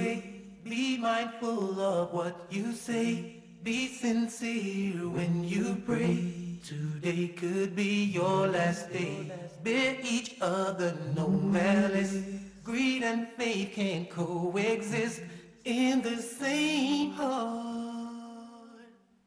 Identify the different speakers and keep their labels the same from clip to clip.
Speaker 1: way. Be mindful of what you say. Be sincere when you pray. Today could be your last day. Bear each other no malice. Greed and faith can coexist in the same heart.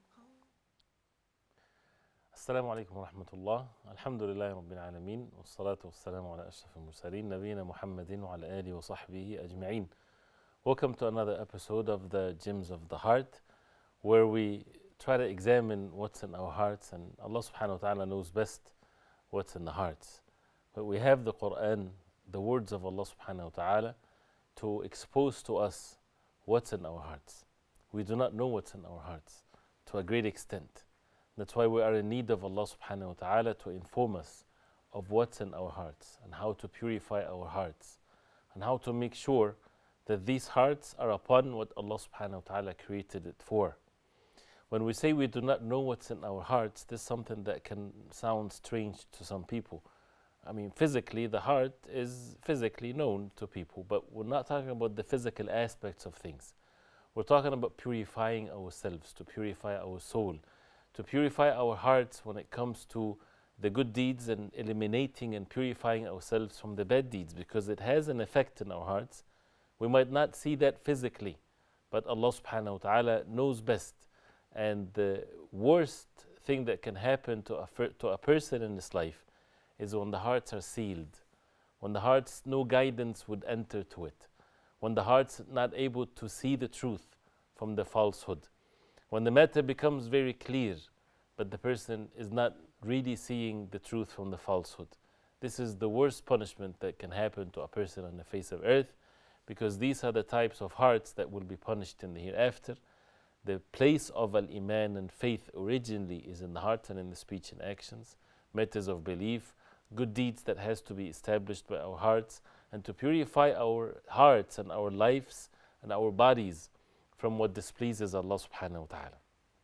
Speaker 2: السلام عليكم ورحمة الله. الحمد لله رب العالمين، والصلاة والسلام على أشرف المرسلين نبينا محمد وعلى آله وصحبه أجمعين. Welcome to another episode of the Gems of the Heart, where we try to examine what's in our hearts, and Allah subhanahu wa ta'ala knows best what's in the hearts. But we have the Quran, the words of Allah subhanahu wa ta'ala, to expose to us what's in our hearts. We do not know what's in our hearts to a great extent. That's why we are in need of Allah subhanahu wa ta'ala to inform us of what's in our hearts and how to purify our hearts and how to make sure that these hearts are upon what Allah subhanahu wa ta'ala created it for. When we say we do not know what's in our hearts, this is something that can sound strange to some people. I mean, physically, the heart is physically known to people, but we're not talking about the physical aspects of things. We're talking about purifying ourselves, to purify our soul, to purify our hearts when it comes to the good deeds and eliminating and purifying ourselves from the bad deeds, because it has an effect in our hearts. We might not see that physically, but Allah subhanahu wa ta'ala knows best. And the worst thing that can happen to a person in this life is when the hearts are sealed, when the hearts, no guidance would enter to it, when the heart's not able to see the truth from the falsehood, when the matter becomes very clear, but the person is not really seeing the truth from the falsehood. This is the worst punishment that can happen to a person on the face of earth, because these are the types of hearts that will be punished in the hereafter. The place of al-Iman and faith originally is in the heart and in the speech and actions, matters of belief, good deeds that has to be established by our hearts, and to purify our hearts and our lives and our bodies from what displeases Allah subhanahu wa ta'ala.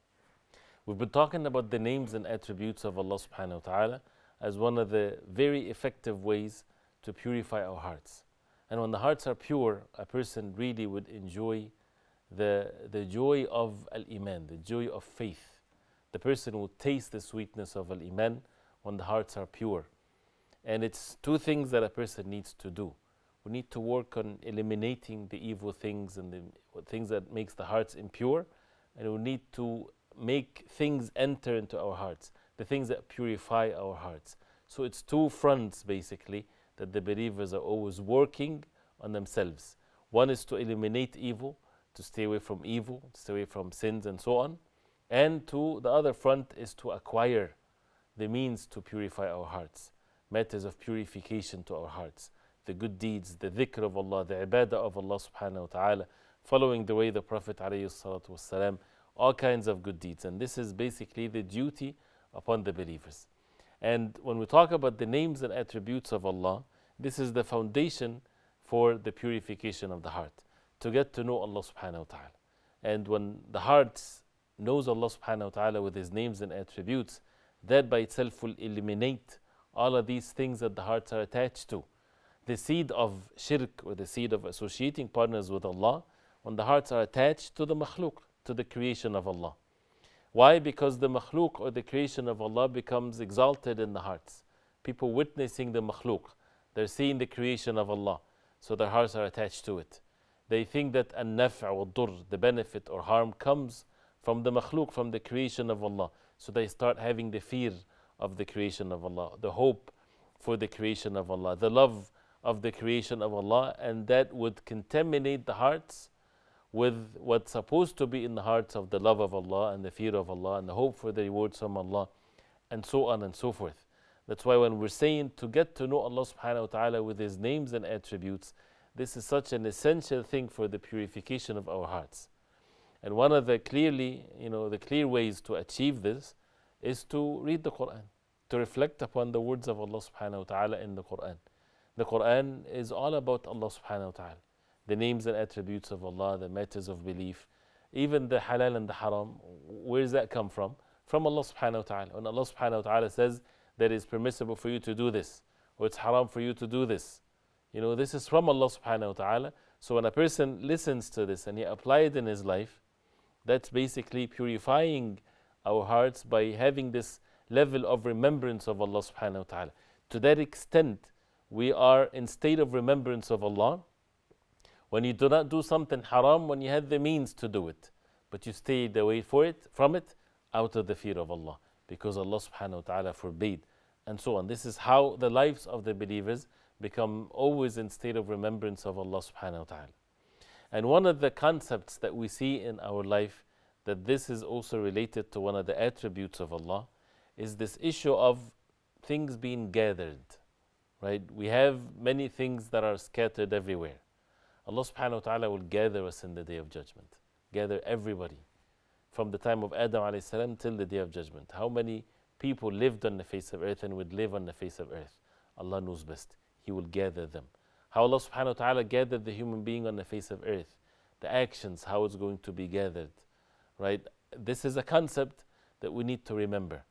Speaker 2: We've been talking about the names and attributes of Allah subhanahu wa ta'ala as one of the very effective ways to purify our hearts. And when the hearts are pure, a person really would enjoy the joy of al-Iman, the joy of faith. The person will taste the sweetness of al-Iman when the hearts are pure. And it's two things that a person needs to do. We need to work on eliminating the evil things and the things that makes the hearts impure, and we need to make things enter into our hearts, the things that purify our hearts. So it's two fronts basically that the believers are always working on themselves. One is to eliminate evil, to stay away from evil, to stay away from sins and so on. And the other front is to acquire the means to purify our hearts, matters of purification to our hearts, the good deeds, the dhikr of Allah, the ibadah of Allah subhanahu wa ta'ala, following the way the Prophet alayhi salatu wasalam, all kinds of good deeds. And this is basically the duty upon the believers. And when we talk about the names and attributes of Allah, this is the foundation for the purification of the heart, to get to know Allah subhanahu wa ta'ala. And when the heart knows Allah subhanahu wa ta'ala with His names and attributes, that by itself will eliminate all of these things that the hearts are attached to. The seed of shirk, or the seed of associating partners with Allah, when the hearts are attached to the makhluk, to the creation of Allah. Why? Because the makhluk, or the creation of Allah, becomes exalted in the hearts. People witnessing the makhluk, they're seeing the creation of Allah, so their hearts are attached to it. They think that an-naf' or dur, the benefit or harm, comes from the makhluk, from the creation of Allah. So they start having the fear of the creation of Allah, the hope for the creation of Allah, the love of the creation of Allah, and that would contaminate the hearts with what's supposed to be in the hearts of the love of Allah and the fear of Allah and the hope for the rewards from Allah, and so on and so forth. That's why when we're saying to get to know Allah subhanahu wa ta'ala with His names and attributes, this is such an essential thing for the purification of our hearts. And one of the clear ways to achieve this is to read the Quran, to reflect upon the words of Allah subhanahu wa ta'ala in the Quran. The Quran is all about Allah subhanahu wa ta'ala, the names and attributes of Allah, the matters of belief, even the halal and the haram. Where does that come from? From Allah subhanahu wa ta'ala. When Allah subhanahu wa ta'ala says that it's permissible for you to do this, or it's haram for you to do this, this is from Allah subhanahu wa ta'ala. So when a person listens to this and he applies it in his life, that's basically purifying our hearts by having this level of remembrance of Allah subhanahu wa ta'ala. To that extent, we are in state of remembrance of Allah when you do not do something haram when you had the means to do it, but you stayed away from it out of the fear of Allah, because Allah subhanahu wa ta'ala forbade, and so on. This is how the lives of the believers become always in state of remembrance of Allah subhanahu wa ta'ala. And one of the concepts that we see in our life, that this is also related to one of the attributes of Allah, is this issue of things being gathered. Right? We have many things that are scattered everywhere. Allah subhanahu wa ta'ala will gather us in the Day of Judgment. Gather everybody. From the time of Adam alayhi salam till the Day of Judgment. How many people lived on the face of earth and would live on the face of earth? Allah knows best. He will gather them. How Allah subhanahu wa ta'ala gathered the human being on the face of earth. The actions, how it's going to be gathered. Right? This is a concept that we need to remember.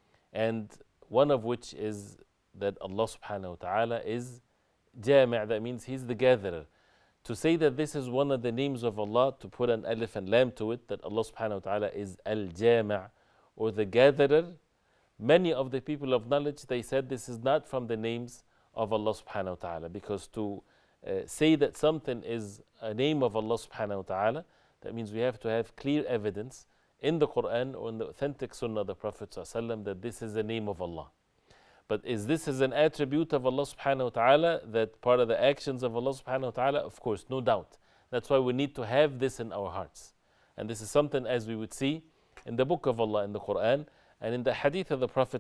Speaker 2: And one of which is that Allah subhanahu wa ta'ala is Jami', that means He's the gatherer. To say that this is one of the names of Allah, to put an alif and lam to it, that Allah subhanahu wa ta'ala is Al-Jami', or the gatherer, many of the people of knowledge, they said this is not from the names of Allah subhanahu wa ta'ala, because to say that something is a name of Allah subhanahu wa ta'ala, that means we have to have clear evidence in the Quran or in the authentic Sunnah of the Prophet ﷺ that this is the name of Allah. But is this an attribute of Allah subhanahu wa ta'ala, that part of the actions of Allah subhanahu wa ta'ala? Of course, no doubt. That's why we need to have this in our hearts. And this is something, as we would see in the book of Allah, in the Quran, and in the hadith of the Prophet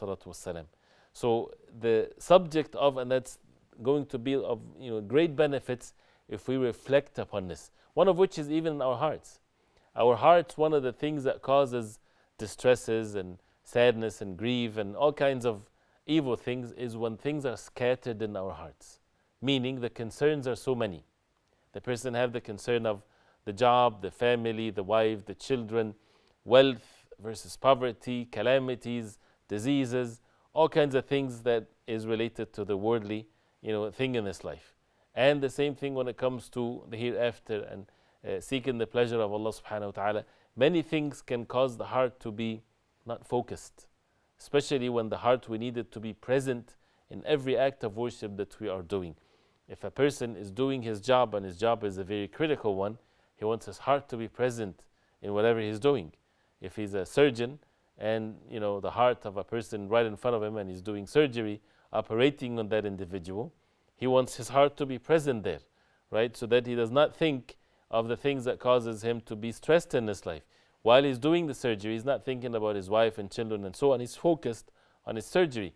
Speaker 2: ﷺ. So the subject of, and that's going to be of great benefits if we reflect upon this. One of which is even in our hearts. Our hearts, one of the things that causes distresses and sadness and grief and all kinds of evil things is when things are scattered in our hearts. Meaning the concerns are so many. The person have the concern of the job, the family, the wife, the children, wealth versus poverty, calamities, diseases, all kinds of things that is related to the worldly thing in this life. And the same thing when it comes to the hereafter and seeking the pleasure of Allah subhanahu wa ta'ala. Many things can cause the heart to be not focused, especially when the heart, we need it to be present in every act of worship that we are doing. If a person is doing his job and his job is a very critical one, he wants his heart to be present in whatever he's doing. If he's a surgeon and the heart of a person right in front of him and he's doing surgery, operating on that individual, he wants his heart to be present there, right? So that he does not think of the things that causes him to be stressed in his life. While he's doing the surgery, he's not thinking about his wife and children and so on. He's focused on his surgery.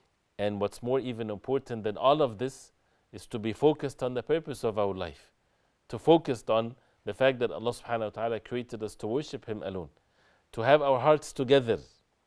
Speaker 2: And what's more even important than all of this is to be focused on the purpose of our life. To focus on the fact that Allah subhanahu wa ta'ala created us to worship Him alone. To have our hearts together.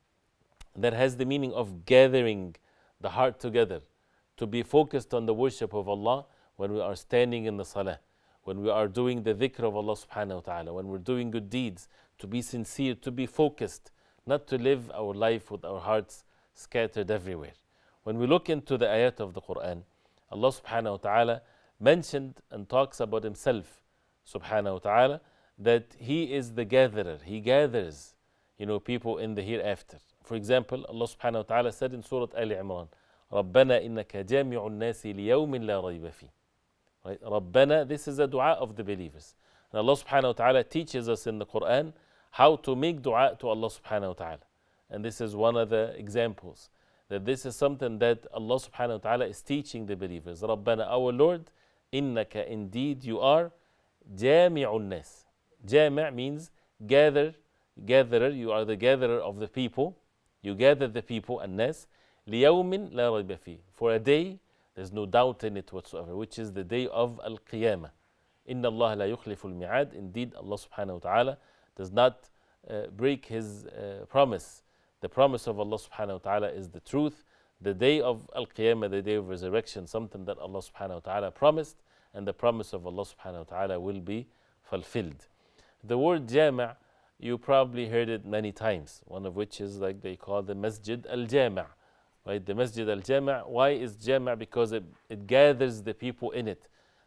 Speaker 2: That has the meaning of gathering the heart together. To be focused on the worship of Allah when we are standing in the salah. When we are doing the dhikr of Allah subhanahu wa ta'ala. When we're doing good deeds. To be sincere, to be focused. Not to live our life with our hearts scattered everywhere. When we look into the ayat of the Quran, Allah subhanahu wa ta'ala mentioned and talks about Himself subhanahu wa ta'ala that He is the gatherer. He gathers people in the hereafter. For example, Allah subhanahu wa ta'ala said in Surah Ali Imran, رَبَّنَا إِنَّكَ جَامِعُ النَّاسِ لِيَوْمٍ لَا رَيْبَ فِيهِ. Right? Rabbana, this is a dua of the believers. And Allah subhanahu wa ta'ala teaches us in the Quran how to make dua to Allah subhanahu wa ta'ala. And this is one of the examples. That this is something that Allah subhanahu wa ta'ala is teaching the believers. Rabbana, our Lord, innaka, indeed you are jami'un nas. Jami' means gatherer. You are the gatherer of the people. You gather the people, an-nas, liyawmin la rayba fi. For a day, there's no doubt in it whatsoever, which is the day of Al-Qiyamah. Inna Allah la yukhlifu al-mi'ad. Indeed, Allah subhanahu wa ta'ala does not break His promise. The promise of Allah subhanahu wa ta'ala is the truth. The day of Al-Qiyamah, the day of resurrection, something that Allah subhanahu wa ta'ala promised, and the promise of Allah subhanahu wa ta'ala will be fulfilled. The word Jama', you probably heard it many times, one of which is like they call the Masjid al-Jama'. Right? The Masjid al-Jama', why is Jama'? Because it gathers the people in it.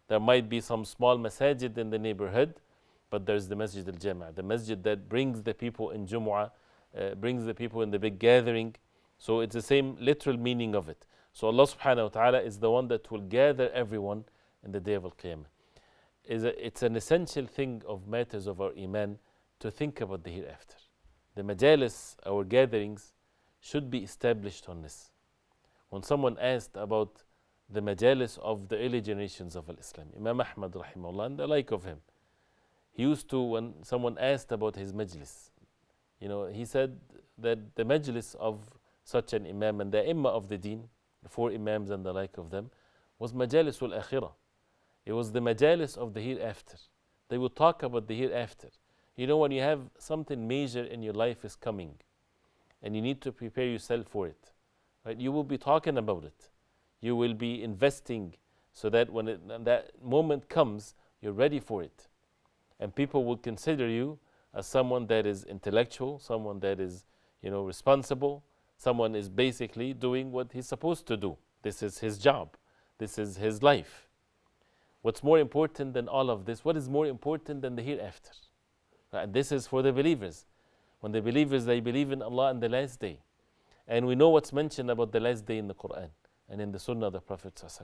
Speaker 2: There might be some small masajid in the neighborhood, but there's the Masjid al-Jami', the masjid that brings the people in Jumu'ah, brings the people in the big gathering. So it's the same literal meaning of it. So Allah subhanahu wa ta'ala is the one that will gather everyone in the day of Al-Qiyamah. It's an essential thing of matters of our Iman to think about the hereafter. The majalis, our gatherings, should be established on this. When someone asked about the majalis of the early generations of Islam, Imam Ahmad rahimahullah and the like of him, he used to, when someone asked about his majlis, he said that the majlis of such an imam and the imam of the deen, the four imams and the like of them, was majalisul akhirah. It was the majalis of the hereafter. They would talk about the hereafter. When you have something major in your life is coming and you need to prepare yourself for it, right? You will be talking about it. You will be investing so that when that moment comes, you're ready for it. And people will consider you as someone that is intellectual, someone that is, responsible, someone is basically doing what he's supposed to do. This is his job. This is his life. What's more important than all of this? What is more important than the hereafter? And this is for the believers. When the believers, they believe in Allah and the last day. And we know what's mentioned about the last day in the Quran and in the Sunnah of the Prophet ﷺ.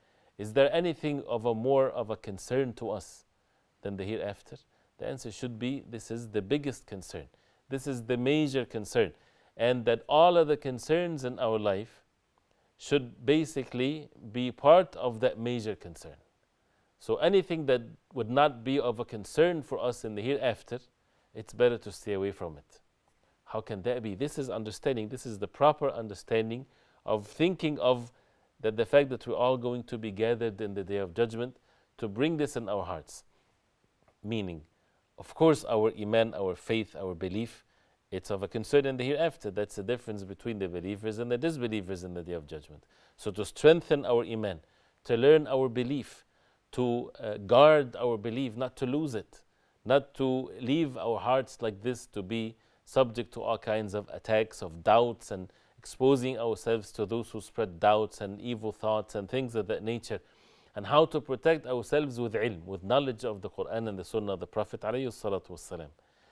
Speaker 2: Is there anything of a more of a concern to us than the hereafter? The answer should be, this is the biggest concern. This is the major concern. And that all of the concerns in our life should basically be part of that major concern. So anything that would not be of a concern for us in the hereafter, it's better to stay away from it. How can that be? This is understanding, this is the proper understanding of thinking of that the fact that we're all going to be gathered in the Day of Judgment, to bring this in our hearts. Meaning, of course, our iman, our faith, our belief, it's of a concern in the hereafter. That's the difference between the believers and the disbelievers in the Day of Judgment. So to strengthen our iman, to learn our belief, to guard our belief, not to lose it, not to leave our hearts like this to be subject to all kinds of attacks of doubts and exposing ourselves to those who spread doubts and evil thoughts and things of that nature, and how to protect ourselves with ilm, with knowledge of the Quran and the Sunnah of the Prophet ﷺ.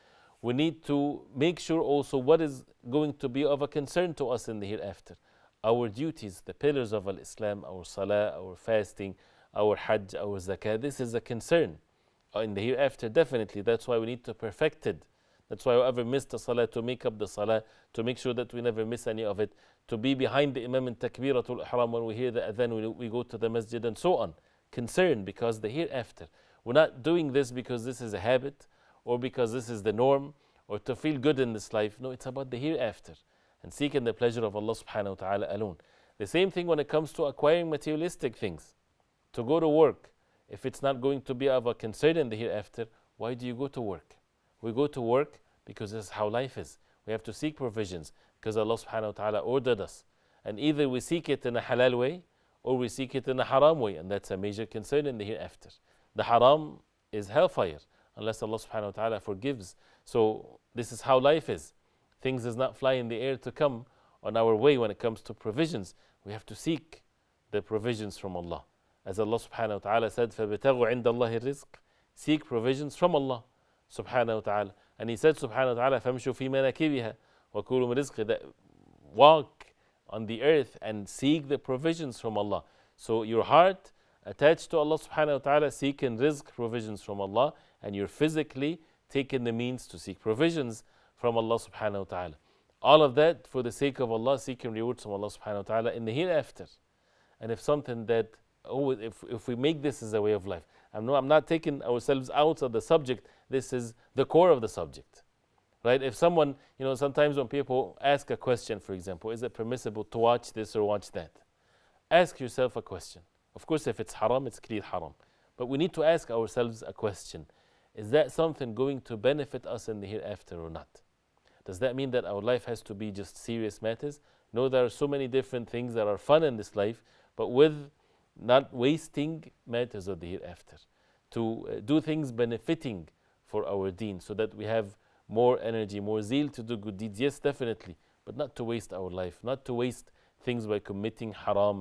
Speaker 2: We need to make sure also what is going to be of a concern to us in the hereafter. Our duties, the pillars of Islam, our salah, our fasting, our hajj, our zakah, this is a concern in the hereafter, definitely. That's why we need to perfect it. That's why whoever missed the salah, to make up the salah, to make sure that we never miss any of it, to be behind the imam in takbiratul ihram when we hear the adhan, we go to the masjid and so on. Concern, because the hereafter. We're not doing this because this is a habit or because this is the norm or to feel good in this life. No, it's about the hereafter and seeking the pleasure of Allah subhanahu wa ta'ala alone. The same thing when it comes to acquiring materialistic things. To go to work, if it's not going to be of a concern in the hereafter, why do you go to work? We go to work because this is how life is. We have to seek provisions because Allah subhanahu wa ta'ala ordered us. And either we seek it in a halal way or we seek it in a haram way, and that's a major concern in the hereafter. The haram is hellfire unless Allah subhanahu wa ta'ala forgives. So this is how life is. Things does not fly in the air to come on our way when it comes to provisions. We have to seek the provisions from Allah. As Allah subhanahu wa ta'ala said, فَبِتَغُوا عِنْدَ اللَّهِ الرِّزْقِ, seek provisions from Allah subhanahu wa ta'ala. And He said subhanahu wa ta'ala, فَامْشُوا فِي مَنَاكِبِهَا وَكُولُوا مِنْ رِزْقِ, that walk on the earth and seek the provisions from Allah. So your heart attached to Allah subhanahu wa ta'ala, seeking rizq, provisions from Allah, and you're physically taking the means to seek provisions from Allah subhanahu wa ta'ala. All of that for the sake of Allah, seeking rewards from Allah subhanahu wa ta'ala in the hereafter. And if something that, if we make this as a way of life, I'm not taking ourselves out of the subject, this is the core of the subject. Right? If someone, sometimes when people ask a question, for example, is it permissible to watch this or watch that? Ask yourself a question. Of course, if it's haram, it's clear haram. But we need to ask ourselves a question. Is that something going to benefit us in the hereafter or not? Does that mean that our life has to be just serious matters? No, there are so many different things that are fun in this life, but with not wasting matters of the hereafter. To do things benefiting for our deen so that we have more energy, more zeal to do good deeds. Yes, definitely, but not to waste our life, not to waste things by committing haram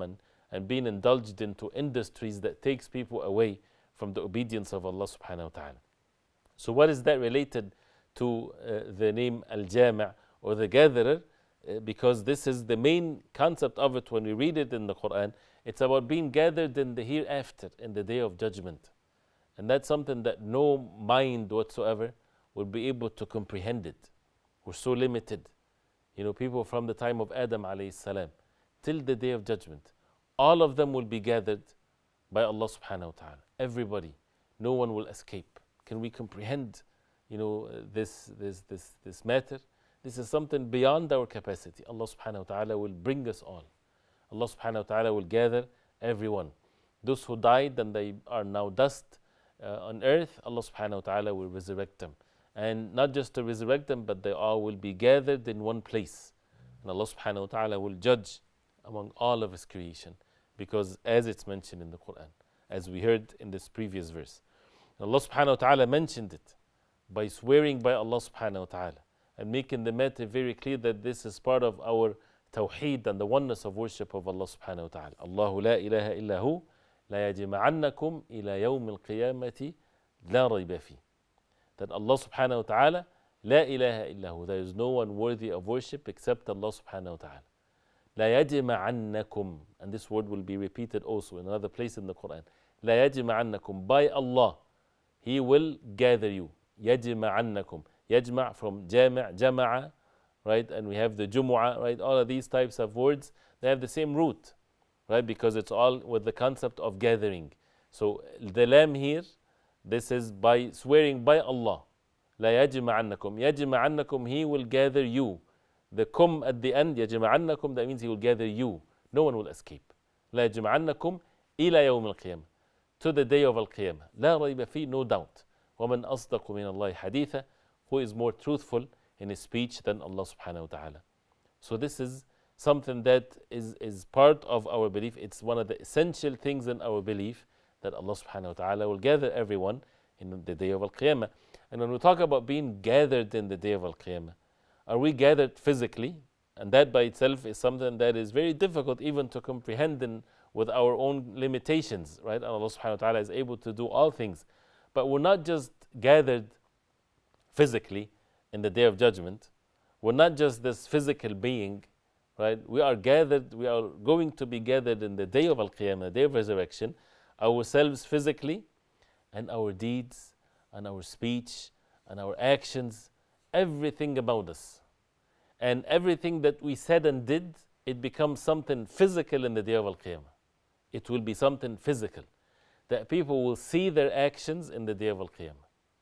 Speaker 2: and being indulged into industries that takes people away from the obedience of Allah subhanahu wa ta'ala. So what is that related to the name Al-Jami' or the gatherer? Because this is the main concept of it when we read it in the Quran. It's about being gathered in the hereafter, in the day of judgment. And that's something that no mind whatsoever will be able to comprehend it. We're so limited. You know, people from the time of Adam alayhi salam till the day of judgment, all of them will be gathered by Allah subhanahu wa ta'ala. Everybody. No one will escape. Can we comprehend, you know, this matter? This is something beyond our capacity. Allah subhanahu wa ta'ala will bring us all. Allah subhanahu wa ta'ala will gather everyone. Those who died and they are now dust on earth, Allah subhanahu wa ta'ala will resurrect them. And not just to resurrect them, but they all will be gathered in one place. And Allah subhanahu wa ta'ala will judge among all of His creation. Because as it's mentioned in the Quran, as we heard in this previous verse, Allah subhanahu wa ta'ala mentioned it by swearing by Allah subhanahu wa ta'ala and making the matter very clear that this is part of our tawheed and the oneness of worship of Allah subhanahu wa ta'ala. Allahu la ilaha illa hu la yajma'annakum ila yawm al-qiyamati la rayba fi. That Allah subhanahu wa ta'ala, la ilaha illa hu, there is no one worthy of worship except Allah subhanahu wa ta'ala. La yajma'annakum, and this word will be repeated also in another place in the Quran. La yajma'annakum, by Allah, He will gather you. Yajma'annakum. Yajma' from jama', jama'a, right? And we have the jumu'ah, right? All of these types of words, they have the same root, right? Because it's all with the concept of gathering. So the lam here, this is by swearing by Allah. La yajma'annakum. Yajma'annakum, He will gather you. The kum at the end, yajma'annakum, that means He will gather you. No one will escape. La yajma'annakum ila yawm al-qiyamah. To the day of al-qiyamah. La rayba fi, no doubt. وَمَنْ أَصْدَقُ مِنَ اللَّهِ حَدِيثًا. Who is more truthful in his speech than Allah subhanahu wa ta'ala. So this is something that is part of our belief. It's one of the essential things in our belief that Allah subhanahu wa ta'ala will gather everyone in the day of al-qiyamah. And when we talk about being gathered in the day of al-qiyamah, are we gathered physically? And that by itself is something that is very difficult even to comprehend with our own limitations, right? And Allah subhanahu wa ta'ala is able to do all things. But we're not just gathered physically in the day of judgment. We're not just this physical being, right? We are gathered, we are going to be gathered in the day of al-qiyamah, the day of resurrection, ourselves physically, and our deeds, and our speech, and our actions, everything about us. And everything that we said and did, it becomes something physical in the day of al-qiyamah. It will be something physical, that people will see their actions in the day of al-qiyamah.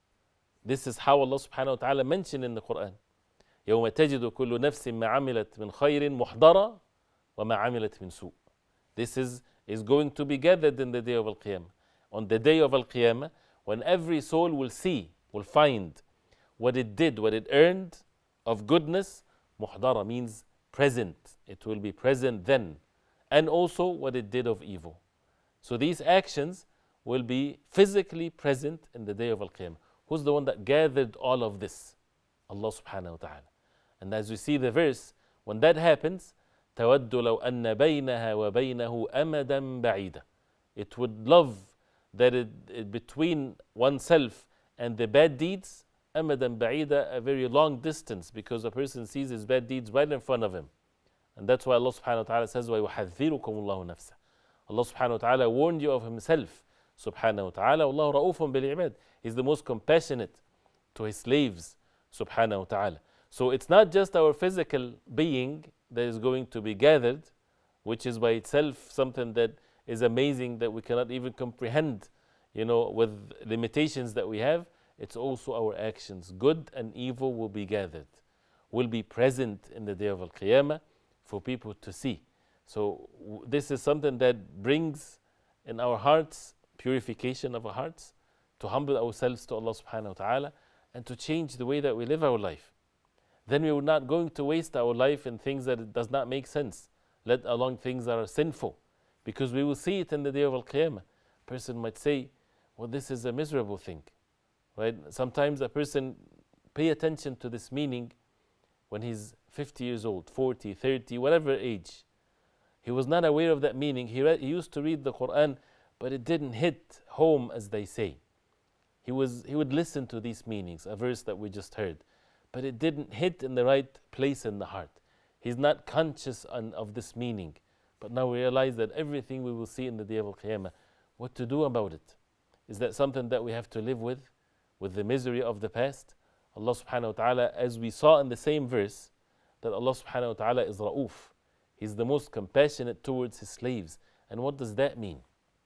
Speaker 2: This is how Allah subhanahu wa ta'ala mentioned in the Quran. يَوْمَ تَجِدُ كُلُّ نَفْسٍ مَا عَمِلَتْ مِنْ خَيْرٍ مُحْضَرًا وَمَا عَمِلَتْ مِنْ سُوءٍ. This is going to be gathered in the day of al-qiyamah. On the day of al-qiyamah, when every soul will see, will find what it did, what it earned of goodness. Muhdara means present. It will be present then. And also what it did of evil. So these actions will be physically present in the day of al-qiyamah. Who's the one that gathered all of this? Allah subhanahu wa ta'ala. And as we see the verse, when that happens, تَوَدُّ لَوْ أَنَّ بَيْنَهَا وَبَيْنَهُ أَمَدًا بَعِيدًا. It would love that it between oneself and the bad deeds, أَمَدًا بَعِيدًا, a very long distance, because a person sees his bad deeds right in front of him. And that's why Allah subhanahu wa ta'ala says, وَيُحَذِّرُكُمُ اللَّهُ نَفْسَهُ. Allah subhanahu wa ta'ala warned you of Himself. Subhanahu wa ta'ala, Allahu ra'ufun bil ibad. He's the most compassionate to His slaves. Subhanahu wa ta'ala. So it's not just our physical being that is going to be gathered, which is by itself something that is amazing that we cannot even comprehend, with limitations that we have. It's also our actions. Good and evil will be gathered, will be present in the day of al-qiyamah for people to see. So this is something that brings in our hearts purification of our hearts, to humble ourselves to Allah subhanahu wa ta'ala, and to change the way that we live our life. Then we are not going to waste our life in things that it does not make sense, let alone things that are sinful, because we will see it in the day of al-qiyamah. A person might say, well, this is a miserable thing, right? Sometimes a person pay attention to this meaning when he's 50 years old, 40, 30, whatever age. He was not aware of that meaning. He used to read the Quran, but it didn't hit home, as they say. He would listen to these meanings, a verse that we just heard, but it didn't hit in the right place in the heart. He's not conscious of this meaning. But now we realize that everything we will see in the day of Al-Qiyamah, what to do about it? Is that something that we have to live with the misery of the past? Allah subhanahu wa ta'ala, as we saw in the same verse, that Allah subhanahu wa ta'ala is Ra'uf. He's the most compassionate towards His slaves. And what does that mean?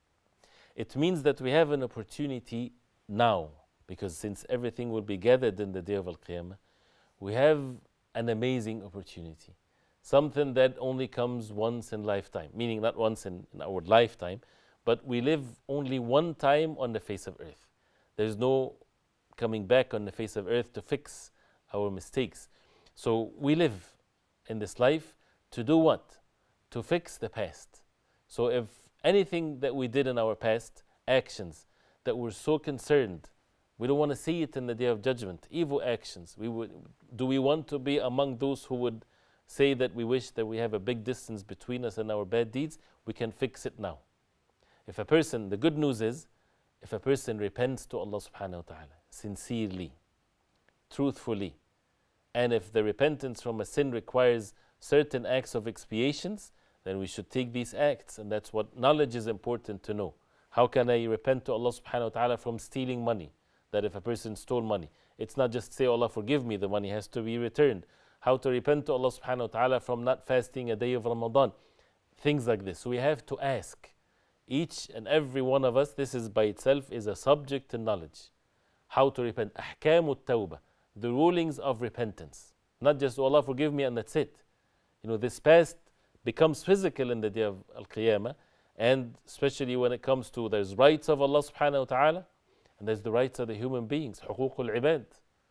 Speaker 2: It means that we have an opportunity now, because since everything will be gathered in the day of Al-Qiyamah, we have an amazing opportunity. Something that only comes once in lifetime, meaning not once in our lifetime, but we live only one time on the face of earth. There's no coming back on the face of earth to fix our mistakes. So we live in this life to do what? To fix the past. So if anything that we did in our past, actions that we're so concerned, we don't want to see it in the day of judgment, evil actions. Do we want to be among those who would say that we wish that we have a big distance between us and our bad deeds? We can fix it now. If a person, the good news is, if a person repents to Allah subhanahu wa ta'ala, sincerely, truthfully, and if the repentance from a sin requires certain acts of expiations, then we should take these acts, and that's what knowledge is important to know. How can I repent to Allah subhanahu wa ta'ala from stealing money? That if a person stole money, it's not just say, Allah forgive me, the money has to be returned. How to repent to Allah subhanahu wa ta'ala from not fasting a day of Ramadan. Things like this. So we have to ask. Each and every one of us, this is by itself is a subject to knowledge. How to repent. Ahkamu tawbah. The rulings of repentance. Not just, oh, Allah forgive me and that's it. This past becomes physical in the day of Al-Qiyamah, and especially when it comes to there's rights of Allah subhanahu wa ta'ala, and there's the rights of the human beings, حقوق العباد.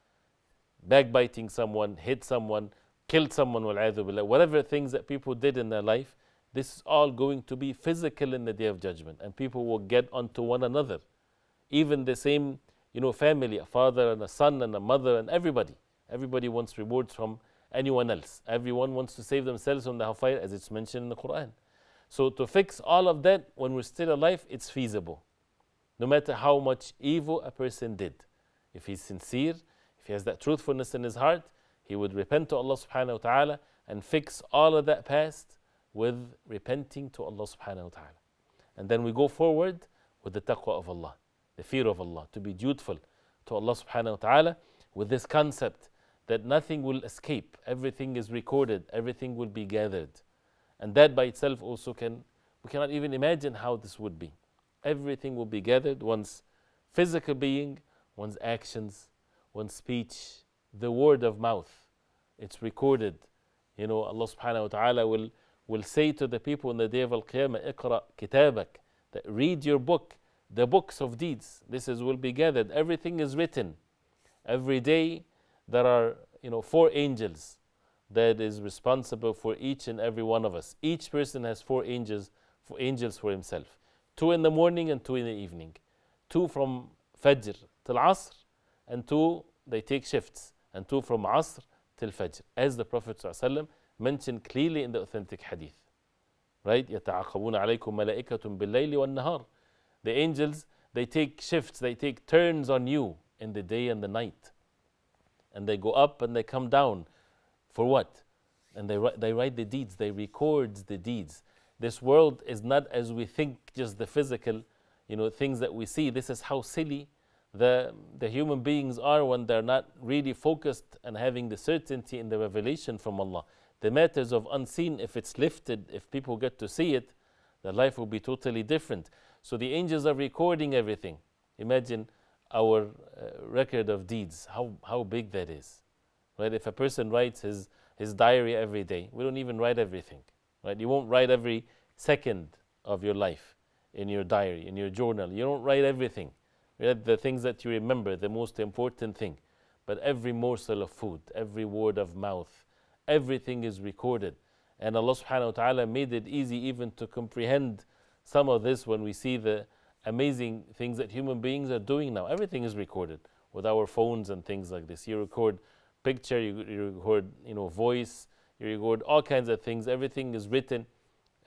Speaker 2: Backbiting someone, hit someone, killed someone, والعياذ بالله, whatever things that people did in their life, this is all going to be physical in the day of judgment, and people will get onto one another. Even the same, family, a father and a son and a mother and everybody. Everybody wants rewards from anyone else. Everyone wants to save themselves from the hellfire, as it's mentioned in the Quran. So to fix all of that when we're still alive, it's feasible. No matter how much evil a person did. If he's sincere, if he has that truthfulness in his heart, he would repent to Allah subhanahu wa ta'ala and fix all of that past with repenting to Allah subhanahu wa ta'ala. And then we go forward with the taqwa of Allah, the fear of Allah, to be dutiful to Allah subhanahu wa ta'ala with this concept that nothing will escape, everything is recorded, everything will be gathered. And that by itself also we cannot even imagine how this would be. Everything will be gathered, one's physical being, one's actions, one's speech, the word of mouth. It's recorded. Allah subhanahu wa ta'ala will say to the people in the day of Al-Qiyamah, اقرأ كتابك, that read your book, the books of deeds. Will be gathered. Everything is written. Every day there are 4 angels that is responsible for each and every one of us. Each person has 4 angels for himself. 2 in the morning and 2 in the evening. 2 from Fajr till Asr, and 2 they take shifts, and 2 from Asr till Fajr, as the Prophet ﷺ mentioned clearly in the authentic hadith. Right? يَتَعَقَبُونَ عَلَيْكُمْ مَلَائِكَةٌ بِاللَّيْلِ وَالنَّهَارِ. The angels, they take shifts, they take turns on you in the day and the night. And they go up and they come down. For what? And they write the deeds, they record the deeds. This world is not as we think, just the physical, things that we see. This is how silly the human beings are when they're not really focused and having the certainty in the revelation from Allah. The matters of unseen, if it's lifted, if people get to see it, their life will be totally different. So the angels are recording everything. Imagine our record of deeds, how big that is. Right? If a person writes his diary every day, we don't even write everything. Right? You won't write every second of your life in your diary, in your journal. You don't write everything. You write the things that you remember, the most important thing. But every morsel of food, every word of mouth, everything is recorded. And Allah subhanahu wa ta'ala made it easy even to comprehend some of this when we see the amazing things that human beings are doing now. Everything is recorded with our phones and things like this. You record picture, you record voice, you record all kinds of things. Everything is written.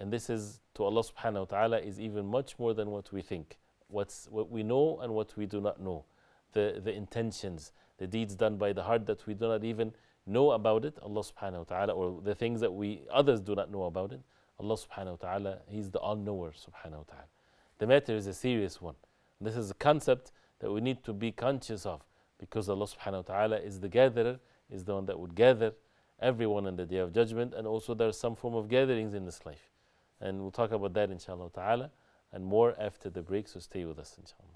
Speaker 2: And this is, to Allah subhanahu wa ta'ala, is even much more than what we think. What we know and what we do not know. The intentions, the deeds done by the heart that we do not even know about it, Allah subhanahu wa ta'ala, or the things that others do not know about it, Allah subhanahu wa ta'ala, He's the all-knower subhanahu wa ta'ala. The matter is a serious one. This is a concept that we need to be conscious of, because Allah subhanahu wa ta'ala is the gatherer, is the one that would gather everyone on the Day of Judgment, and also there's some form of gatherings in this life. And we'll talk about that inshallah ta'ala and more after the break, so stay with us inshallah.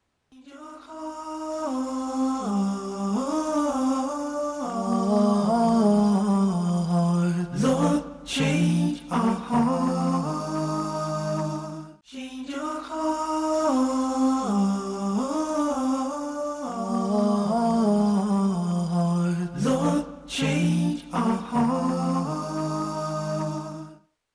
Speaker 1: Lord, change our heart. Change our heart. Lord, change our heart.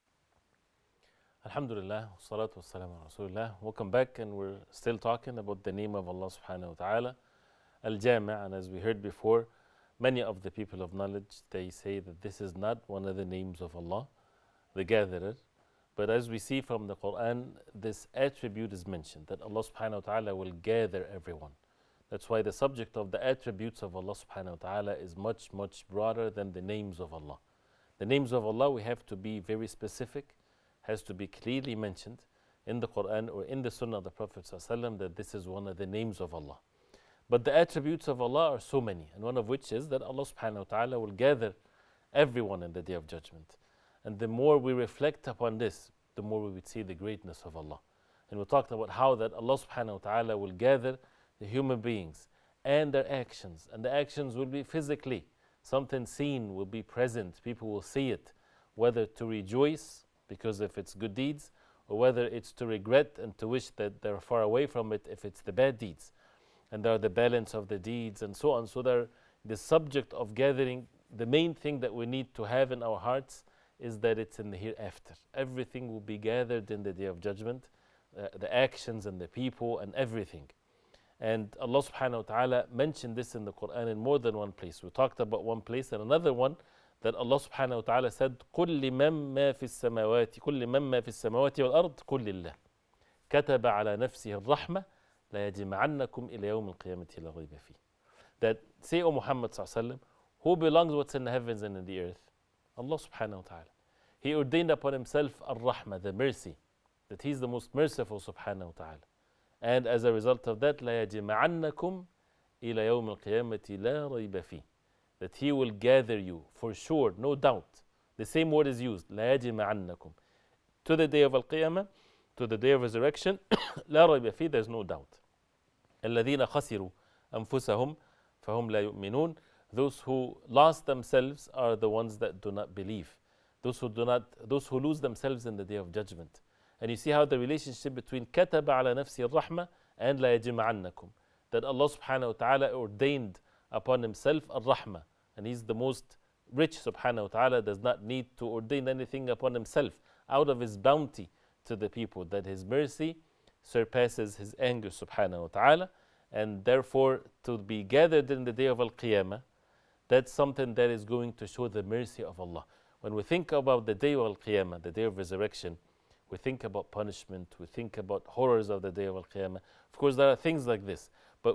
Speaker 2: Alhamdulillah, wassalatu wassalamu ala Rasulullah. Welcome back, and we're still talking about the name of Allah subhanahu wa ta'ala, Al-Jami'. And as we heard before, many of the people of knowledge, they say that this is not one of the names of Allah, the gatherer. But as we see from the Quran, this attribute is mentioned, that Allah subhanahu wa ta'ala will gather everyone. That's why the subject of the attributes of Allah subhanahu wa ta'ala is much, much broader than the names of Allah. The names of Allah, we have to be very specific, has to be clearly mentioned in the Quran or in the Sunnah of the Prophet ﷺ, that this is one of the names of Allah. But the attributes of Allah are so many, and one of which is that Allah subhanahu wa ta'ala will gather everyone in the Day of Judgment. And the more we reflect upon this, the more we would see the greatness of Allah. And we talked about how that Allah subhanahu wa ta'ala will gather the human beings and their actions. And the actions will be physically. Something seen will be present. People will see it. Whether to rejoice because if it's good deeds, or whether it's to regret and to wish that they're far away from it if it's the bad deeds. And there are the balance of the deeds and so on. So the subject of gathering, the main thing that we need to have in our hearts is that it's in the hereafter. Everything will be gathered in the Day of Judgment, the actions and the people and everything. And Allah subhanahu wa ta'ala mentioned this in the Quran in more than one place. We talked about one place, and another one that Allah subhanahu wa ta'ala said, قُلْ لِمَنْ مَا فِي السَّمَاوَاتِ كُلِّ مَنْ مَا فِي السَّمَاوَاتِ وَالْأَرْضِ قُلْ لِلَّهِ كَتَبَ عَلَى نَفْسِهِ الرَّحْمَةِ لَا يَجْمَعَنَّكُمْ إِلَى يَوْمِ الْقِيَامَةِ لَا رَيْبَ فِيهِ. That say, O Muhammad sallallahu alaihi wasallam, who belongs what's in the heavens and in the earth? Allah subhanahu wa ta'ala. He ordained upon himself ar-Rahmah, the mercy, that He's the most merciful subhanahu wa ta'ala. And as a result of that, لَا يَجْمَعَنَّكُمْ إِلَى يَوْمِ الْقِيَامَةِ لَا رَيْبَ فِيهِ. That He will gather you, for sure, no doubt. The same word is used, لَا يَجْمَعَنَّكُمْ, to the day of Al-Qiyamah, to the day of resurrection, لَا رَيْبَ فِيهِ, there's no doubt. الَّذِينَ خَسِرُوا أَنفُسَهُمْ فَهُمْ لَا يُؤْمِنُونَ. Those who lost themselves are the ones that do not believe. Those who lose themselves in the Day of Judgment. And you see how the relationship between كَتَبَ عَلَى نَفْسِهِ الرَّحْمَةِ and لَا يَجْمَعَنَّكُمْ, that Allah subhanahu wa ta'ala ordained upon Himself ar-Rahmah, and He's the most rich subhanahu wa ta'ala, does not need to ordain anything upon Himself out of His bounty to the people, that His mercy surpasses His anger subhanahu wa ta'ala. And therefore to be gathered in the Day of Al-Qiyamah, that's something that is going to show the mercy of Allah. When we think about the Day of Al-Qiyamah, the Day of Resurrection, we think about punishment, we think about horrors of the Day of Al-Qiyamah. Of course, there are things like this, but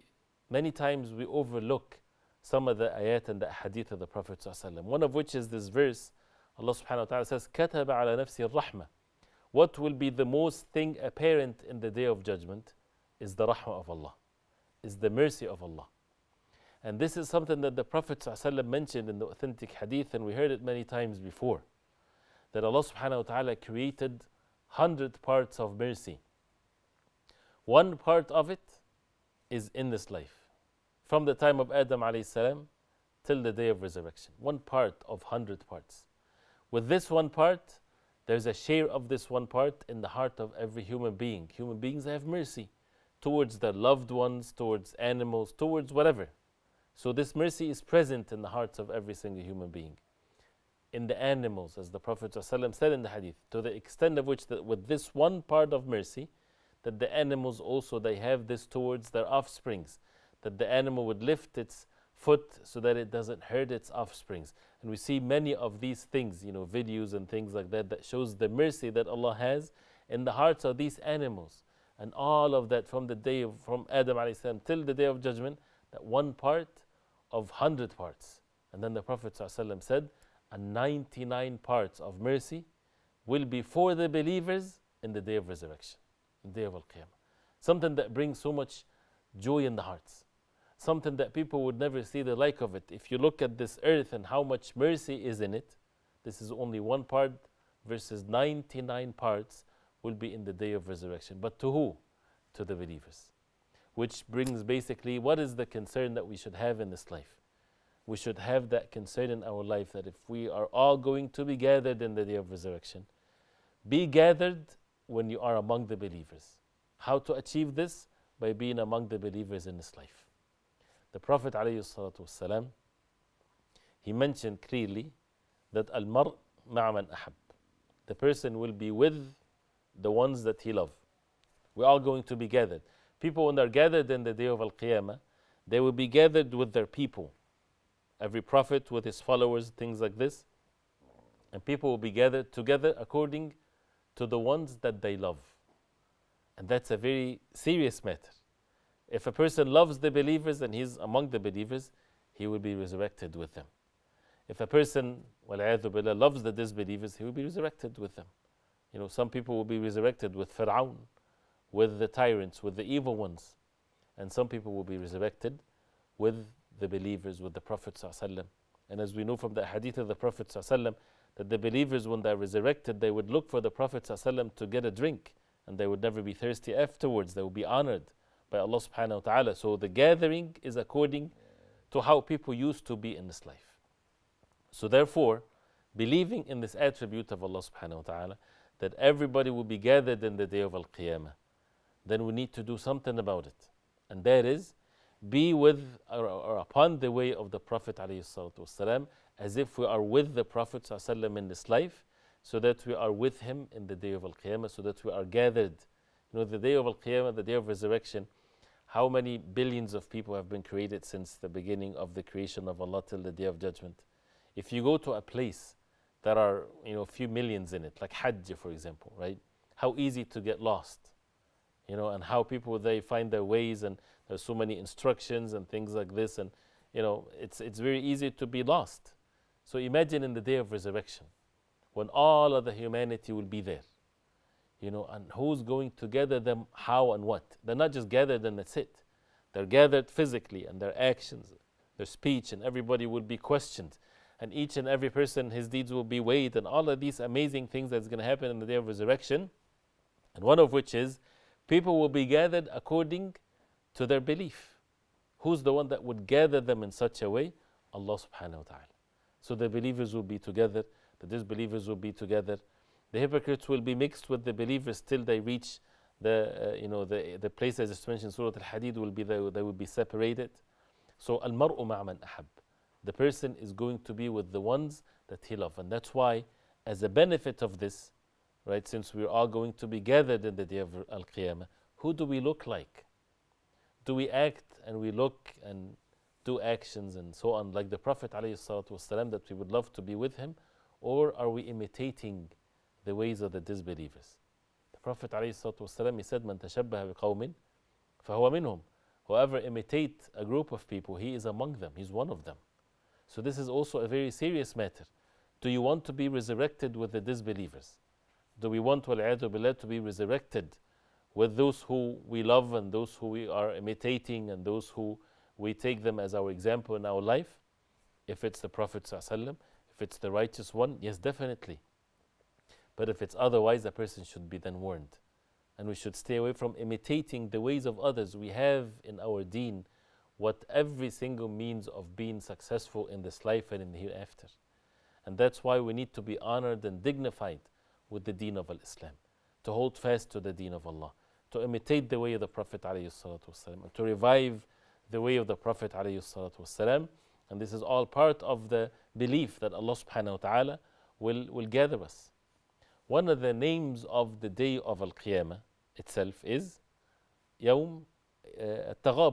Speaker 2: many times we overlook some of the ayat and the hadith of the Prophet ﷺ. One of which is this verse, Allah subhanahu wa ta'ala says, كَتَبَ عَلَى نَفْسِهِ الرَّحْمَةِ. What will be the most thing apparent in the Day of Judgment is the rahmah of Allah, is the mercy of Allah. And this is something that the Prophet ﷺ mentioned in the authentic hadith, and we heard it many times before, that Allah subhanahu wa ta'ala created 100 parts of mercy. One part of it is in this life, from the time of Adam alayhi salam till the Day of Resurrection. One part of 100 parts. With this one part, there's a share of this one part in the heart of every human being. Human beings have mercy towards their loved ones, towards animals, towards whatever. So this mercy is present in the hearts of every single human being. In the animals, as the Prophet ﷺ said in the hadith, to the extent of which that with this one part of mercy, that the animals also, they have this towards their offsprings, that the animal would lift its foot so that it doesn't hurt its offsprings. And we see many of these things, videos and things like that, that shows the mercy that Allah has in the hearts of these animals. And all of that from from Adam alayhi salam till the day of judgment, that one part of 100 parts. And then the Prophet ﷺ said, and 99 parts of mercy will be for the believers in the day of resurrection, in the day of Al-Qiyamah. Something that brings so much joy in the hearts. Something that people would never see the like of it. If you look at this earth and how much mercy is in it, this is only one part versus 99 parts will be in the day of resurrection. But to who? To the believers. Which brings basically, what is the concern that we should have in this life? We should have that concern in our life that if we are all going to be gathered in the day of resurrection, be gathered when you are among the believers. How to achieve this? By being among the believers in this life. The Prophet ﷺ, he mentioned clearly that al-mar' ma'a man ahab. The person will be with the ones that he loves. We're all going to be gathered. People, when they're gathered in the day of Al-Qiyamah, they will be gathered with their people. Every prophet with his followers, things like this. And people will be gathered together according to the ones that they love. And that's a very serious matter. If a person loves the believers and he's among the believers, he will be resurrected with them. If a person, wal'ayadhu billah, loves the disbelievers, he will be resurrected with them. Some people will be resurrected with Fir'aun, with the tyrants, with the evil ones. And some people will be resurrected with the believers, with the Prophet ﷺ. And as we know from the hadith of the Prophet ﷺ, that the believers, when they're resurrected, they would look for the Prophet ﷺ to get a drink, and they would never be thirsty afterwards. They will be honored by Allah subhanahu wa ta'ala. So the gathering is according to how people used to be in this life. So therefore, believing in this attribute of Allah subhanahu wa ta'ala, that everybody will be gathered in the day of Al-Qiyamah, then we need to do something about it. And that is, be with or upon the way of the Prophet ﷺ, as if we are with the Prophet ﷺ in this life, so that we are with him in the day of Al-Qiyamah, so that we are gathered. The day of Al-Qiyamah, the day of resurrection, how many billions of people have been created since the beginning of the creation of Allah till the day of judgment? If you go to a place that are a few millions in it, like Hajj for example, right? How easy to get lost, and how people, they find their ways, and there's so many instructions and things like this, and it's very easy to be lost. So imagine in the day of resurrection, when all of the humanity will be there, and who's going to gather them, how and what? They're not just gathered and that's it. They're gathered physically, and their actions, their speech, and everybody will be questioned. And each and every person, his deeds will be weighed, and all of these amazing things that's going to happen in the day of resurrection. And one of which is, people will be gathered according to their belief. Who's the one that would gather them in such a way? Allah subhanahu wa ta'ala. So the believers will be together, the disbelievers will be together. The hypocrites will be mixed with the believers till they reach the place, as it's mentioned, Surah Al-Hadid, they will be separated. So al-mar'u ma'a man ahab. The person is going to be with the ones that he loves. And that's why, as a benefit of this, right, since we're all going to be gathered in the day of Al-Qiyamah, who do we look like? Do we act and we look and do actions and so on like the Prophet ﷺ, that we would love to be with him? Or are we imitating the ways of the disbelievers? The Prophet ﷺ, he said, "Man tashabbaha biqawmin fahuwa minhum." Whoever imitate a group of people, he is among them, he's one of them. So this is also a very serious matter. Do you want to be resurrected with the disbelievers? Do we want, wal'iyadu billah, to be resurrected with those who we love and those who we are imitating and those who we take them as our example in our life? If it's the Prophet ﷺ, if it's the righteous one, yes, definitely. But if it's otherwise, a person should be then warned. And we should stay away from imitating the ways of others. We have in our deen what every single means of being successful in this life and in the hereafter. And that's why we need to be honored and dignified with the deen of Islam, to hold fast to the deen of Allah, to imitate the way of the Prophet ﷺ, and to revive the way of the Prophet ﷺ. And this is all part of the belief that Allah subhanahu wa ta'ala will gather us. One of the names of the day of Al-Qiyamah itself is Yawm Al-Taghabun,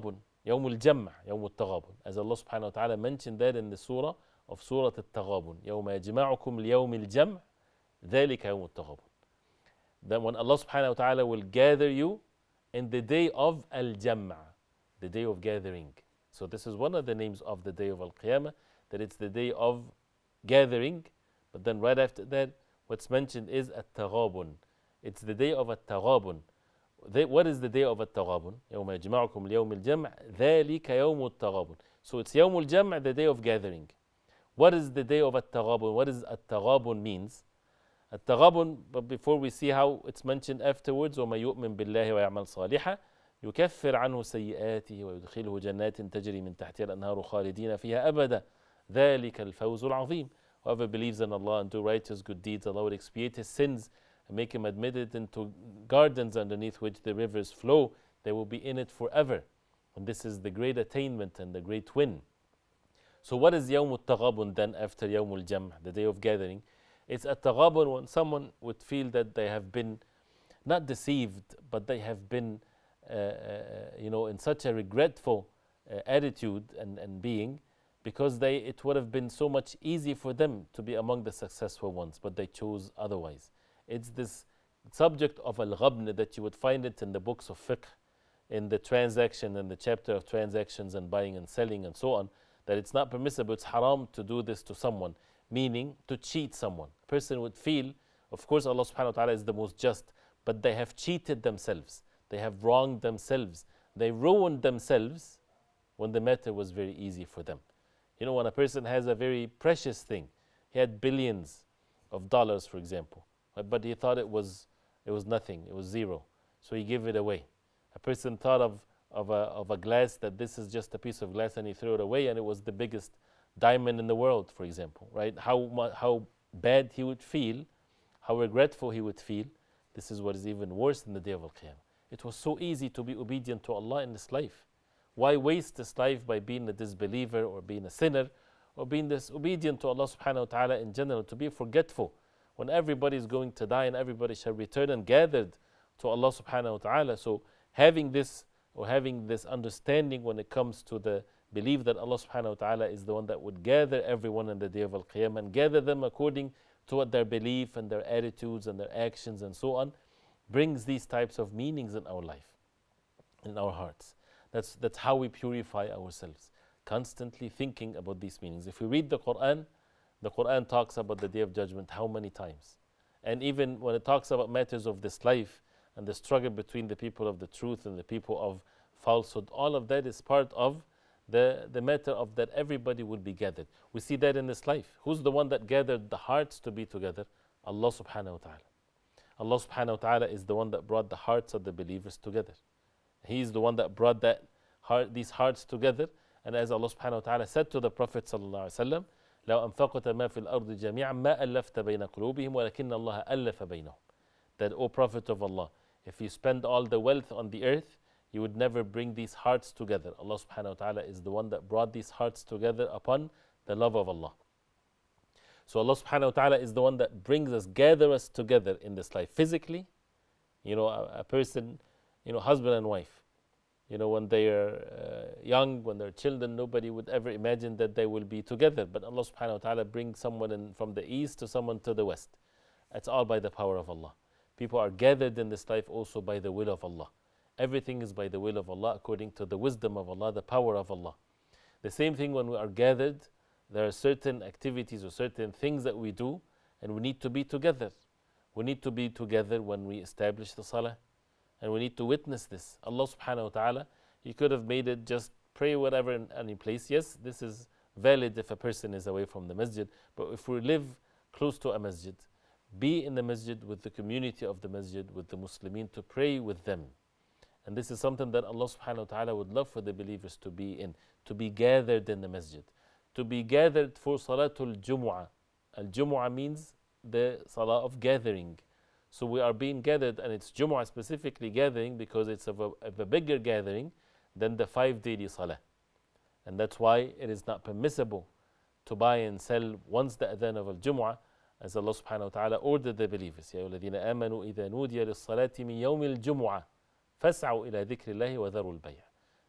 Speaker 2: يوم الجمع يوم التغابن, as Allah subhanahu wa ta'ala mentioned that in the surah of Surah At-Taghabun, يوم يجمعكم ليوم الجمع ذلك يوم التغابن. Then when Allah subhanahu wa ta'ala will gather you in the day of Al-Jam', the day of gathering. So this is one of the names of the day of Al-Qiyamah, that it's the day of gathering. But then right after that, what's mentioned is At-Taghabun. It's the day of At-Taghabun. What is the day of At-Taghabun? يوم يجمعكم ليوم الجمع ذلك يوم التغابن. So it's يوم الجمع, the day of gathering. What is the day of At-Taghabun? What does At-Taghabun means? At-Taghabun, but before we see how it's mentioned afterwards, وَمَن يُؤْمِن بِاللَّهِ وَيَعْمَلْ صَالِحًا يُكَفِّرْ عَنْهُ سَيِّئَاتِهِ وَيُدْخِلْهُ جَنَّاتٍ تَجْرِي مِنْ تَحْتِهَا الْأَنْهَارُ خَالِدِينَ فِيهَا أَبَدًا ذَلِكَ الْفَوْزُ الْعَظِيمُ. Whoever believes in Allah and do righteous good deeds, Allah will expiate his sins and make him admitted into gardens underneath which the rivers flow. They will be in it forever. And this is the great attainment and the great win. So what is Yawm al-Taghabun then after Yawm al-Jam', the day of gathering? It's at-Taghabun when someone would feel that they have been not deceived, but they have been in such a regretful attitude and being, because it would have been so much easy for them to be among the successful ones, but they chose otherwise. It's this subject of al-ghabn that you would find it in the books of fiqh, in the transaction and the chapter of transactions and buying and selling and so on, that it's not permissible, it's haram to do this to someone, meaning to cheat someone. A person would feel, of course Allah subhanahu wa ta'ala is the most just, but they have cheated themselves, they have wronged themselves, they ruined themselves when the matter was very easy for them. You know, when a person has a very precious thing, he had billions of dollars, for example, but he thought it was nothing, it was zero, so he gave it away. A person thought of a glass, that this is just a piece of glass, and he threw it away, and it was the biggest diamond in the world, for example, right? How bad he would feel, how regretful he would feel. This is what is even worse in the day of Al-Qiyamah. It was so easy to be obedient to Allah in this life. Why waste this life by being a disbeliever or being a sinner or being disobedient to Allah subhanahu wa ta'ala in general, to be forgetful when everybody is going to die and everybody shall return and gathered to Allah subhanahu wa ta'ala. So having this understanding when it comes to the belief that Allah subhanahu wa ta'ala is the one that would gather everyone in the day of Al-Qiyamah and gather them according to what their belief and their attitudes and their actions and so on, brings these types of meanings in our life, in our hearts. That's how we purify ourselves, constantly thinking about these meanings. If we read the Quran talks about the Day of Judgment how many times? And even when it talks about matters of this life and the struggle between the people of the truth and the people of falsehood, all of that is part of the matter of that everybody will be gathered. We see that in this life. Who's the one that gathered the hearts to be together? Allah subhanahu wa ta'ala. Allah subhanahu wa ta'ala is the one that brought the hearts of the believers together. He is the one that brought these hearts together. And as Allah subhanahu wa ta'ala said to the Prophet sallallahu alaihi wasallam, لو أنفقت ما في الأرض جميعا ما ألفت بين قلوبهم ولكن الله ألف بينهم. That, O Prophet of Allah, if you spend all the wealth on the earth, you would never bring these hearts together. Allah subhanahu wa ta'ala is the one that brought these hearts together upon the love of Allah. So Allah subhanahu wa ta'ala is the one that gather us together in this life. Physically, a person, husband and wife, when they are young, when they're children, nobody would ever imagine that they will be together. But Allah subhanahu wa ta'ala brings someone in from the east to someone to the west. It's all by the power of Allah. People are gathered in this life also by the will of Allah. Everything is by the will of Allah, according to the wisdom of Allah, the power of Allah. The same thing when we are gathered, there are certain activities or certain things that we do, and we need to be together. We need to be together when we establish the salah, and we need to witness this. Allah subhanahu wa ta'ala, He could have made it just pray whatever in any place. Yes, this is valid if a person is away from the masjid, but if we live close to a masjid, be in the masjid with the community of the masjid, with the Muslimin, to pray with them. And this is something that Allah subhanahu wa ta'ala would love for the believers to be in, to be gathered in the masjid, to be gathered for Salatul Jumu'ah. Al-Jumu'ah means the Salah of gathering. So we are being gathered, and it's Jumu'ah specifically gathering because it's of a bigger gathering than the 5 daily Salah. And that's why it is not permissible to buy and sell once the adhan of Al-Jumu'ah, as Allah subhanahu wa ta'ala ordered the believers. يَا أَيُّهَا الَّذِينَ آمَنُوا إِذَا نُودِيَ لِلصَّلَاةِ مِنْ يَوْمِ الْجُمُعَةِ فَاسْعَوْا إِلَى ذِكْرِ اللَّهِ وَذَرُوا الْبَيْعَ.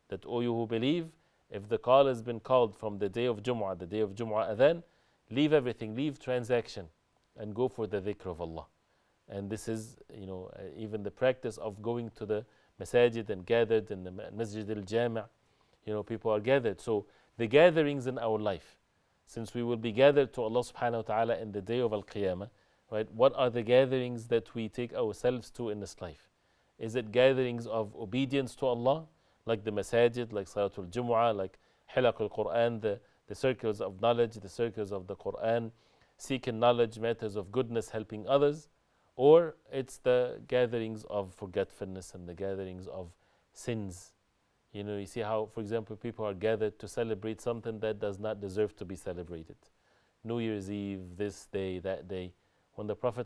Speaker 2: that, O you who believe, if the call has been called from the day of Jum'ah, the day of Jum'ah adhan, leave everything, leave transaction, and go for the dhikr of Allah. And this is, even the practice of going to the masajid and gathered in the Masjid al-Jami', people are gathered. So the gatherings in our life, since we will be gathered to Allah subhanahu wa ta'ala in the day of Al-Qiyamah, right? What are the gatherings that we take ourselves to in this life? Is it gatherings of obedience to Allah, like the masajid, like Salatul Jumu'ah, like Hilaq al-Quran, the circles of knowledge, the circles of the Quran, seeking knowledge, matters of goodness, helping others? Or it's the gatherings of forgetfulness and the gatherings of sins. You see how, for example, people are gathered to celebrate something that does not deserve to be celebrated. New Year's Eve, this day, that day. When the Prophet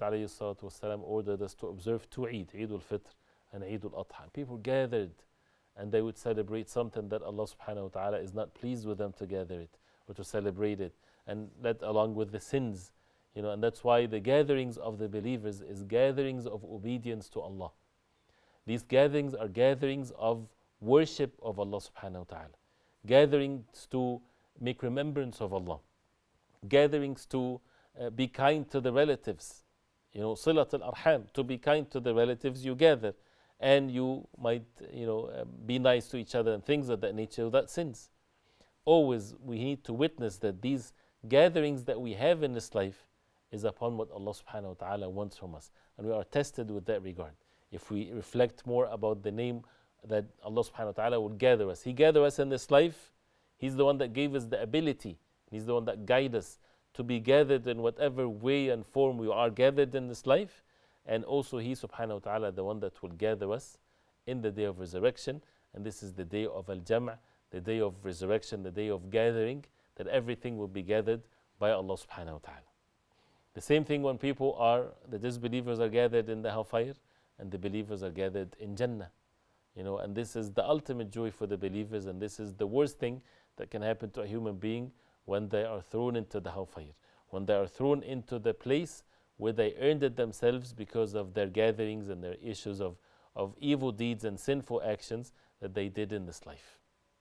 Speaker 2: ﷺ ordered us to observe two Eid, Eid al-Fitr and Eid al-Adha, people gathered and they would celebrate something that Allah subhanahu wa ta'ala is not pleased with them to gather it or to celebrate it, and that along with the sins. And that's why the gatherings of the believers is gatherings of obedience to Allah. These gatherings are gatherings of worship of Allah subhanahu wa ta'ala, gatherings to make remembrance of Allah, gatherings to be kind to the relatives, silat al-arham, to be kind to the relatives you gather, and you might be nice to each other and things of that nature without sins. Always we need to witness that these gatherings that we have in this life is upon what Allah subhanahu wa ta'ala wants from us, and we are tested with that regard. If we reflect more about the name that Allah subhanahu wa ta'ala will gather us, He gathered us in this life. He's the one that gave us the ability, He's the one that guides us to be gathered in whatever way and form we are gathered in this life. And also He subhanahu wa ta'ala the one that will gather us in the day of resurrection. And this is the day of al-Jam', the day of resurrection, the day of gathering, that everything will be gathered by Allah subhanahu wa ta'ala. The same thing when the disbelievers are gathered in the hellfire and the believers are gathered in Jannah. And this is the ultimate joy for the believers, and this is the worst thing that can happen to a human being when they are thrown into the hellfire, when they are thrown into the place where they earned it themselves because of their gatherings and their issues of evil deeds and sinful actions that they did in this life.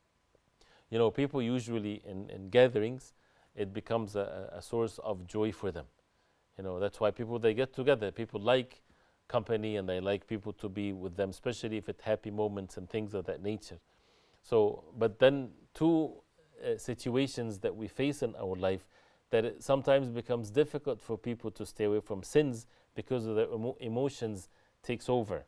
Speaker 2: People usually in gatherings, it becomes a source of joy for them. That's why they get together. People like company and they like people to be with them, especially if it's happy moments and things of that nature. But then two situations that we face in our life, that it sometimes becomes difficult for people to stay away from sins because of their emotions takes over,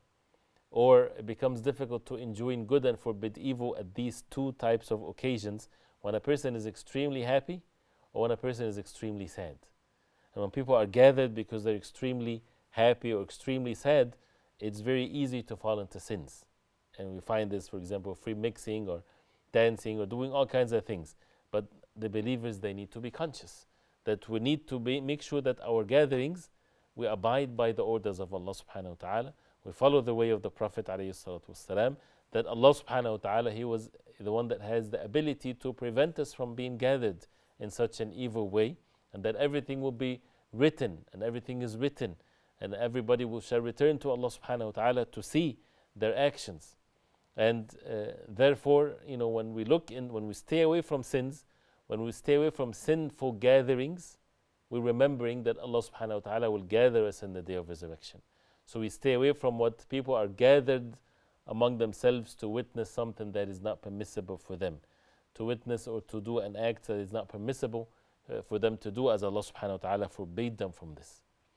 Speaker 2: or it becomes difficult to enjoy good and forbid evil at these two types of occasions, when a person is extremely happy or when a person is extremely sad. And when people are gathered because they're extremely happy or extremely sad, it's very easy to fall into sins. And we find this, for example, free mixing or dancing or doing all kinds of things. But the believers, they need to be conscious that we need to make sure that our gatherings, we abide by the orders of Allah subhanahu wa ta'ala. We follow the way of the Prophet alayhi salatu wasalam, that Allah subhanahu wa ta'ala, He was the one that has the ability to prevent us from being gathered in such an evil way, and that everything will be written, and everything is written, and everybody shall return to Allah subhanahu wa ta'ala to see their actions. And therefore, when we stay away from sins, when we stay away from sinful gatherings, we're remembering that Allah subhanahu wa ta'ala will gather us in the day of resurrection. So we stay away from what people are gathered among themselves to witness something that is not permissible for them, to witness or to do an act that is not permissible for them to do, as Allah subhanahu wa ta'ala forbade them from this.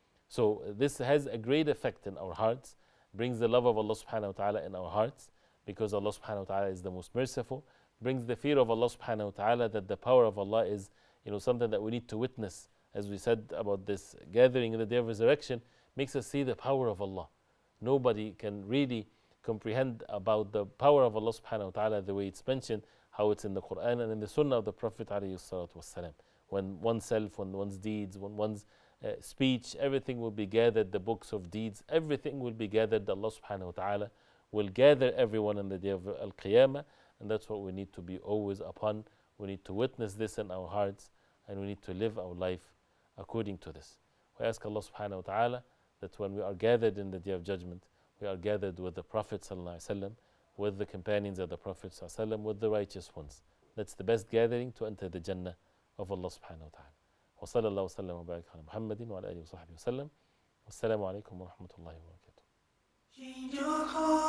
Speaker 2: So this has a great effect in our hearts, brings the love of Allah subhanahu wa ta'ala in our hearts, because Allah subhanahu wa ta'ala is the most merciful, brings the fear of Allah subhanahu wa ta'ala, that the power of Allah is something that we need to witness. As we said about this gathering in the day of resurrection, makes us see the power of Allah. Nobody can really comprehend about the power of Allah subhanahu wa ta'ala the way it's mentioned, how it's in the Quran and in the Sunnah of the Prophet alayhi salatu wasalam. When oneself, when one's deeds, when one's speech, everything will be gathered, the books of deeds, everything will be gathered. Allah subhanahu wa ta'ala will gather everyone on the day of Al-Qiyamah, and that's what we need to be always upon. We need to witness this in our hearts, and we need to live our life according to this. We ask Allah subhanahu wa ta'ala that when we are gathered in the day of judgment, we are gathered with the Prophet sallallahu alaihi wasallam, with the companions of the Prophet ﷺ, with the righteous ones. That's the best gathering to enter the Jannah of Allah subhanahu wa ta'ala. وصلى الله وسلم وبارك على محمد وعلى آله وصحبه وسلم. والسلام عليكم ورحمة الله وبركاته.
Speaker 1: Change your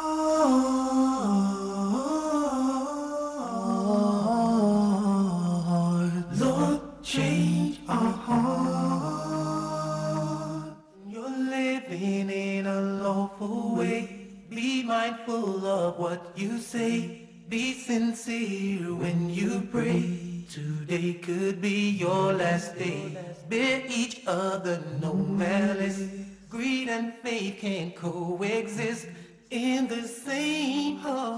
Speaker 1: heart, Lord, change our heart. You're living in a lawful way. Be mindful of what you say. Be sincere when you pray. Today could be your last day. Bear each other no malice. Greed and faith can coexist in the same heart.